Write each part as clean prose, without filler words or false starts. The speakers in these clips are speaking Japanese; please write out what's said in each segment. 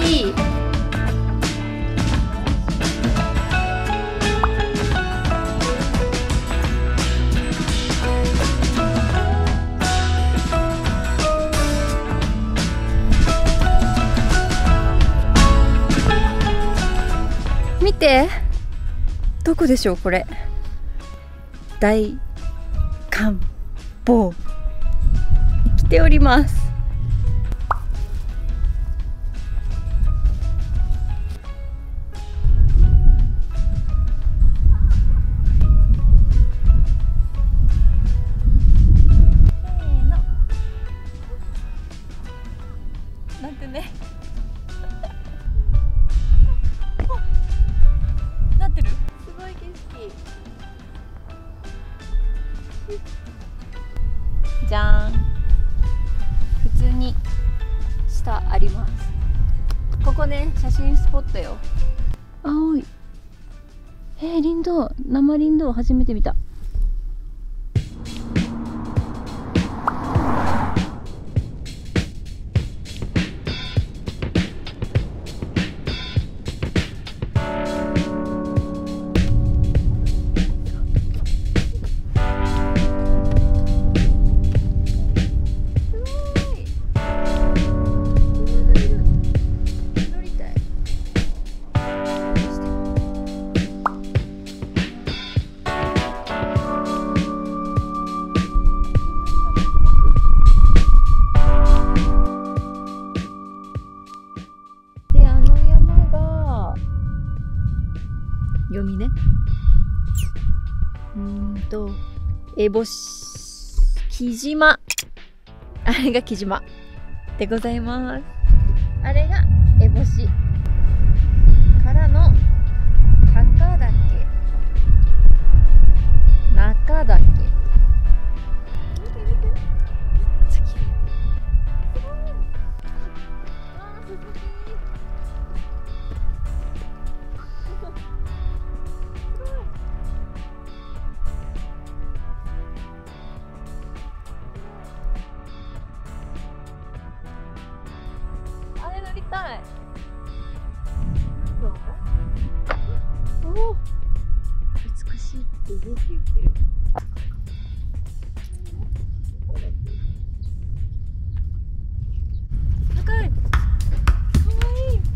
しい。見て、どこでしょうこれ。大観峰来ております。なんてねなってる。すごい景色。じゃーん。普通に下あります。ここね、写真スポットよ。青い。林道、生林道初めて見た。読みね。烏帽子木島、あれが木島でございます。あれが烏帽子からの高岳、中岳。乗りたい。おお、美しいって言ってる。高い。かわいい。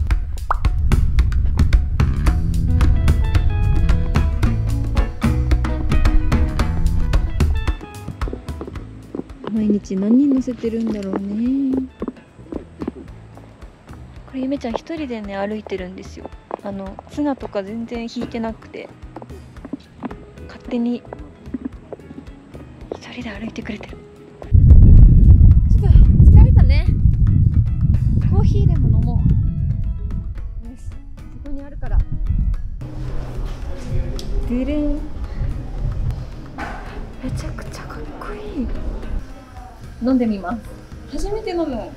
毎日何人乗せてるんだろうね。これゆめちゃん一人でね歩いてるんですよ。ツナとか全然引いてなくて、勝手に一人で歩いてくれてる。ちょっと疲れたね。コーヒーでも飲もう。よし、そこにあるから。ドゥルン。めちゃくちゃかっこいい。飲んでみます。初めて飲む。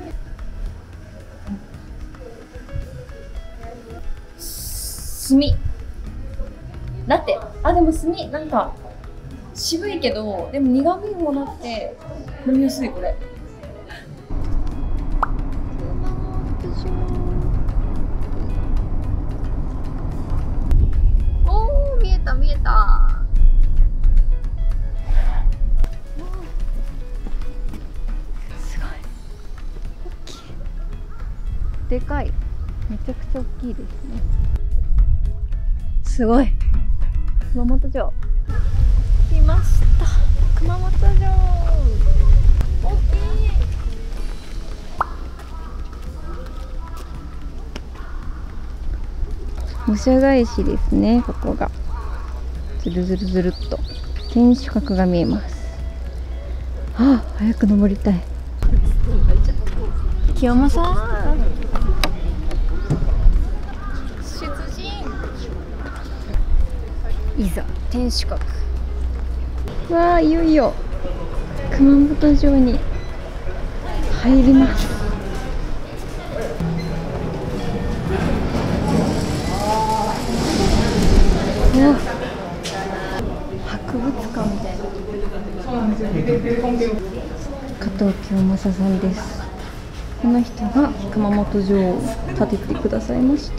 炭だって、でも炭なんか渋いけど、でも苦味もなって飲みやすい。これおー、見えた見えた。すごい大きい。でかい。めちゃくちゃ大きいですね。すごい。熊本城来ました。熊本城大きい。武者返しですね。ここがずるずるずるっと天守閣が見えます。早く登りたい。清間さん、いざ天守閣。わあ、いよいよ熊本城に入ります。博物館みたいな。加藤清正さんです。 この人が熊本城を建ててくださいました。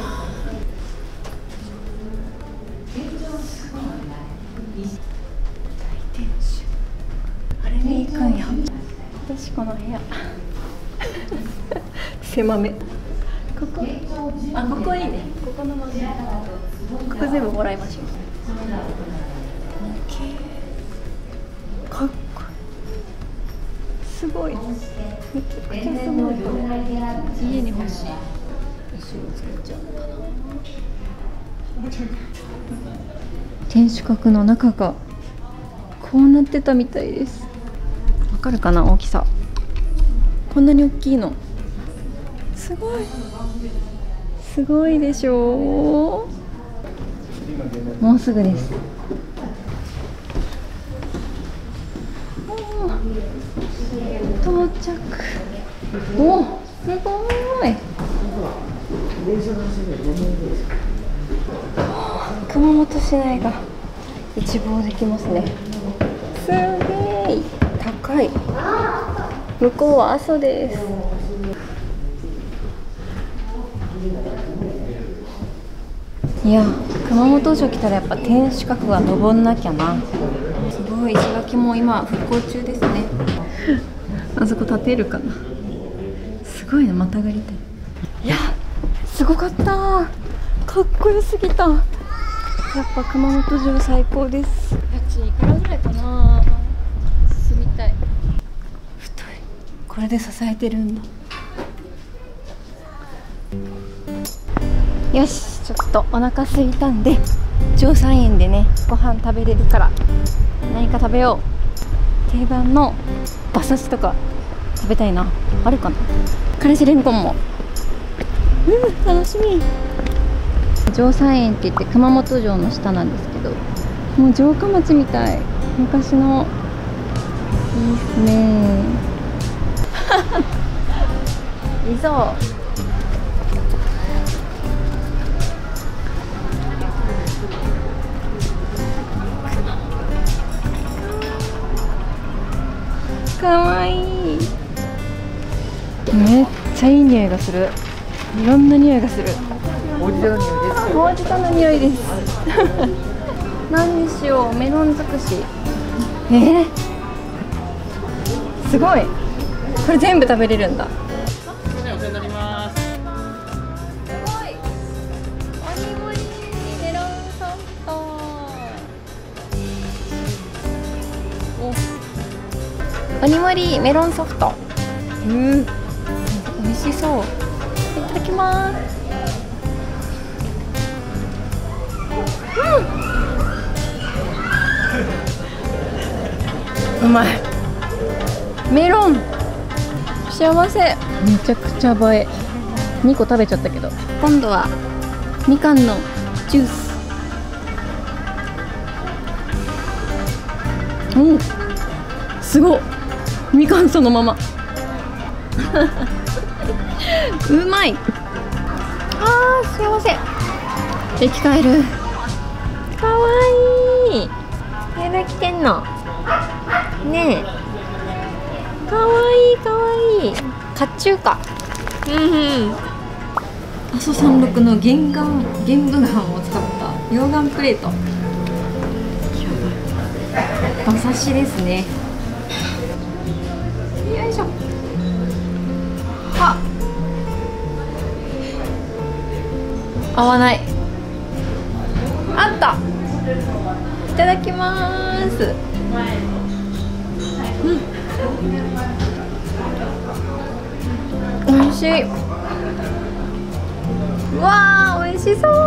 あれに行くんや。私この部屋狭め。ここいいね。ここのままここ全部もらいましょう。かっこいい。すごい。めちゃくちゃすごい。家に欲しい。石を作っちゃうのかな。天守閣の中がこうなってたみたいです。わかるかな、大きさ。こんなに大きいの。すごい。すごいでしょう。もうすぐです。到着。お、すごい。熊本市内が一望できますね。すげーい。高い。向こうは阿蘇です。いや、熊本城来たらやっぱ天守閣は登んなきゃな。すごい、石垣も今復興中ですね。あそこ建てるかな。すごいね、またがりたい。いや、すごかった。かっこよすぎた。やっぱ熊本城最高です。家賃いくらぐらいかな。住みたい。太い。これで支えてるんだ。よし、ちょっとお腹空いたんで城山園でね、ご飯食べれるから何か食べよう。定番の馬刺しとか食べたいな。あるかな。からしれんこんも。楽しみ。城山園って言って熊本城の下なんですけど、もう城下町みたい。昔のいいっすね。いざかわいい。めっちゃいい匂いがする。いろんな匂いがする。ほうじ茶の匂いです。ほうじ茶の匂いです。何にしよう。メロン尽くし。すごい。これ全部食べれるんだ。 お世話になります。 すごい。鬼盛りメロンソフト。鬼盛りメロンソフト。美味しそう。いただきます。うまい。メロン幸せ。めちゃくちゃ映え。2個食べちゃったけど、今度はみかんのジュース。すごっ。みかんそのまま。うまい。あー、幸せ。生き返る。かわいい。やだ来てんのねえ。かわいいかわいい。甲冑か。阿蘇山麓の玄武岩を使った溶岩プレート。馬刺しですね。よいしょ。はっ、合わない。あった。いただきます。美味しい。うわー、美味しそう。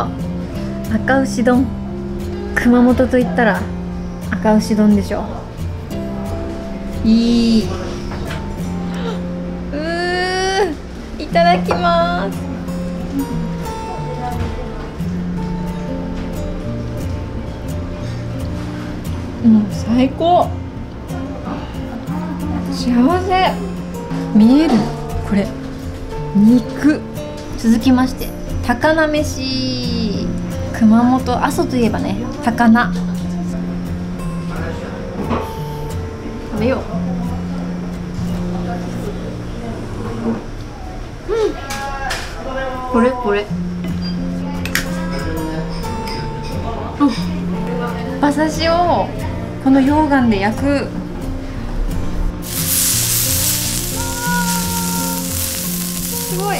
赤牛丼。熊本といったら赤牛丼でしょ。いただきます。最高。幸せ。見えるこれ肉。続きまして高菜飯。熊本阿蘇といえばね、高菜。食べよう。 これ馬刺しをこの溶岩で焼く。すごい。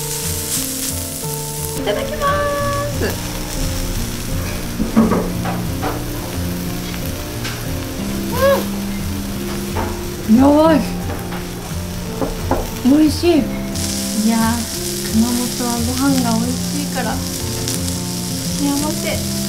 いただきます。やばい。美味しい。いやー、熊本はご飯が美味しいから幸せ。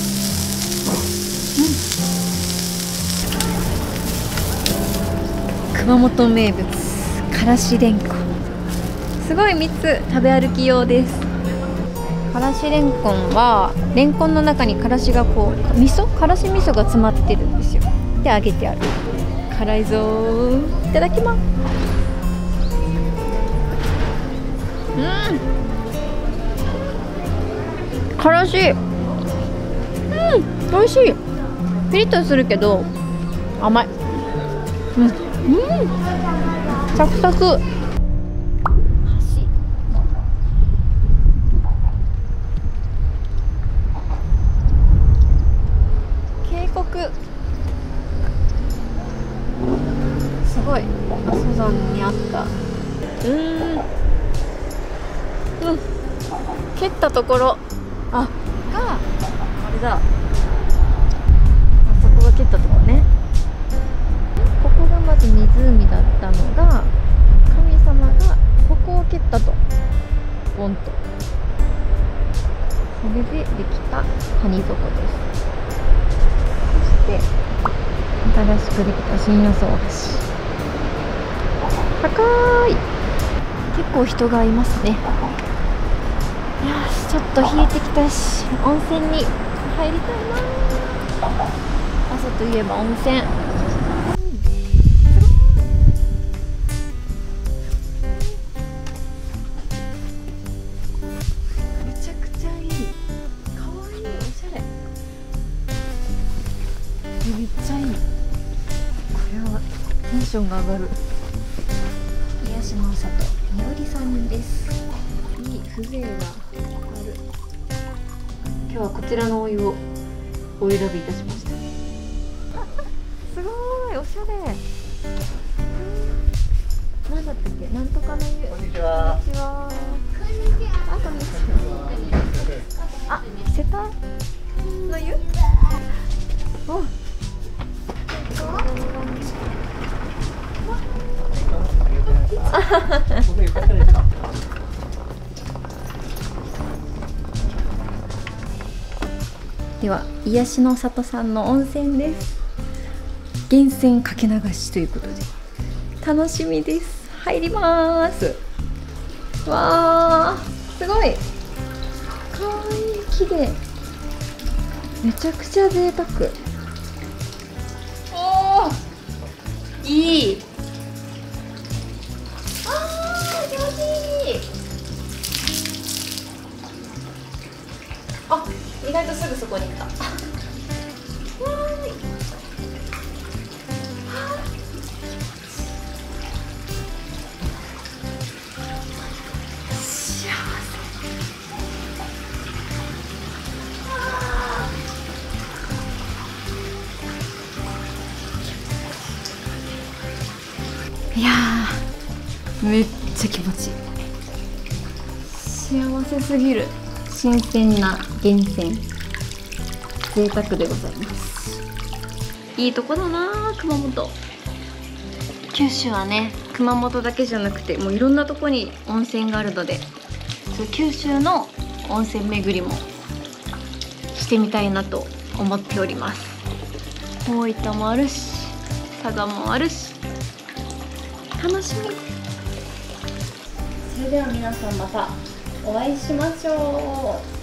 熊本名物からしれんこん、すごい3つ食べ歩き用です。からしれんこんはれんこんの中にからしがこうからし味噌が詰まってるんですよ。で揚げてある。辛いぞー。いただきます。からし美味しい。ピリッとするけど甘い。サクサク。渓谷、すごい。阿蘇山にあった蹴ったところあれだ。あそこが蹴ったところね。ここがまず湖だったのが、神様がここを蹴ったと、ボンと。それでできた谷底です。そして新しくできた新予想橋、高い。結構人がいますね。よし、ちょっと冷えてきたし温泉に入りたいな。阿蘇といえば温泉。めちゃくちゃいい。かわいい。おしゃれ。めっちゃいい。これはテンションが上がる。癒しの里みおりさんです。いい風情がある。今日はこちらのお湯をお選びいたしました。すごいおしゃれ。なんだったっけ、なんとかの湯。こんにちは。こんにちは。あ、こんにちは。あ、瀬田の湯。お。では癒しの里さんの温泉です。源泉かけ流しということで楽しみです。入ります。わー、すごいかわいい。綺麗。めちゃくちゃ贅沢。おー、いい。気持ちいい。あ、意外とすぐそこに来た。わーい。幸せ。いやー、めっちゃ気持ちいい。幸せすぎる。新鮮な源泉、贅沢でございます。いいとこだな、熊本。九州はね、熊本だけじゃなくてもういろんなとこに温泉があるので、そう九州の温泉巡りもしてみたいなと思っております。大分もあるし、佐賀もあるし、楽しみ。それでは皆さんまたお会いしましょう。